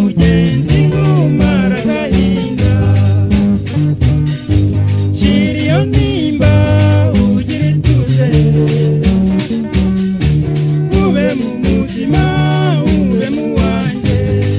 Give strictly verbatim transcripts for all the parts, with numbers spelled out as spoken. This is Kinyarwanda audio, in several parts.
mugenzi nkumara agahinda shira iyo ntimba ugire ituze ube mu mutima ube mu wanjye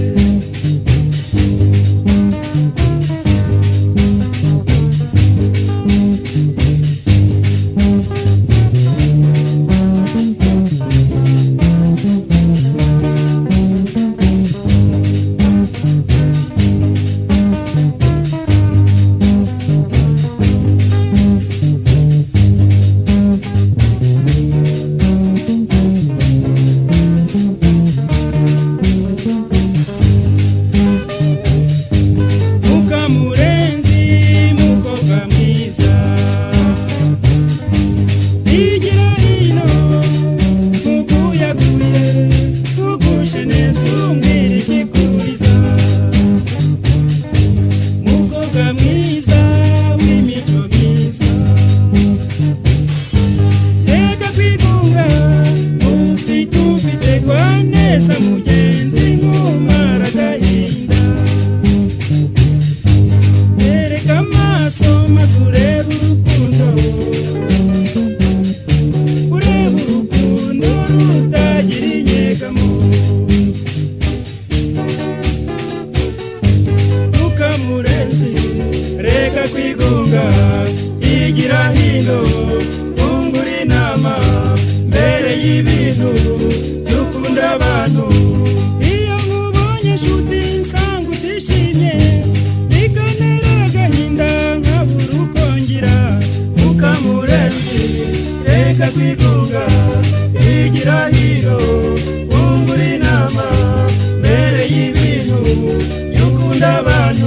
igira hino ungura inama mbere y'ibintu dukunda abantu iyo nkubonye nshuti nsanga utishimye bikanera agahinda nkabura uko ngira Mukamurenzi reka kwigunga igira hino ungura inama mbere y'ibintu dukunda abantu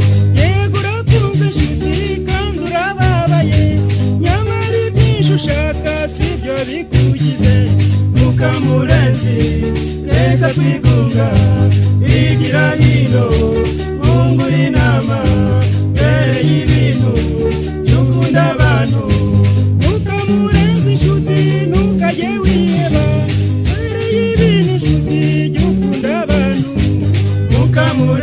Mukamurenzi reka kwigunga igira hino ungura inama mbere y'ibintu dukunda abantu Mukamurenzi nshuti ntukajye wiheba mbere y'ibintu nshuti dukunda abantu Mukamurenzi